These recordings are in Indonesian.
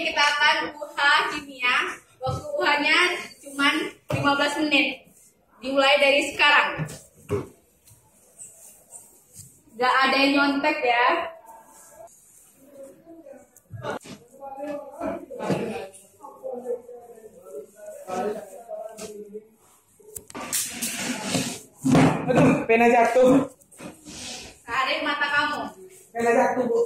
kita akan UHA kimia. Waktu UHA-nya cuma 15 menit. Dimulai dari sekarang. Gak ada yang nyontek ya. Aduh, pena jatuh. Tarik mata kamu. Pena jatuh, Bu.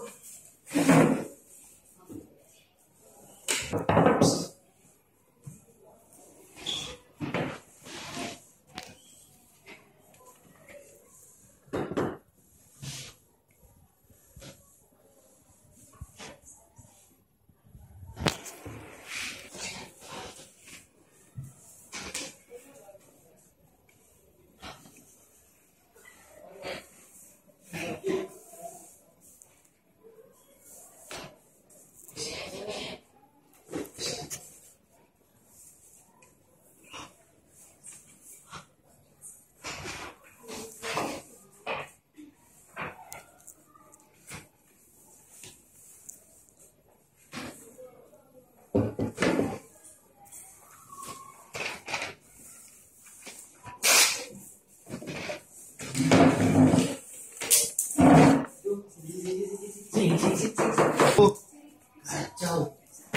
Kacau.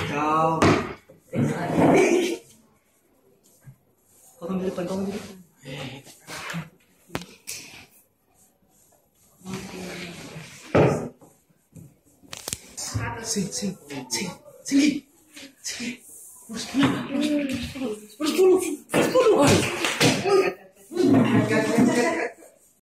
Kau di depan, kau di depan. Sini. Urus 10.